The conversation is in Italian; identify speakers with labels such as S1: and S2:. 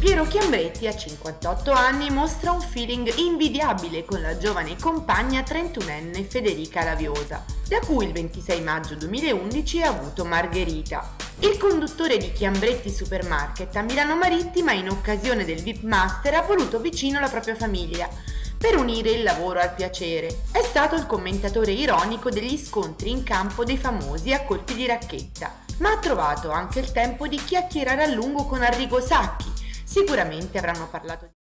S1: Piero Chiambretti a 58 anni mostra un feeling invidiabile con la giovane compagna 31enne Federica Laviosa, da cui il 26 maggio 2011 ha avuto Margherita. Il conduttore di Chiambretti Supermarket a Milano Marittima, in occasione del VIP Master, ha voluto vicino la propria famiglia per unire il lavoro al piacere. È stato il commentatore ironico degli scontri in campo dei famosi a colpi di racchetta, ma ha trovato anche il tempo di chiacchierare a lungo con Arrigo Sacchi. Sicuramente avranno parlato di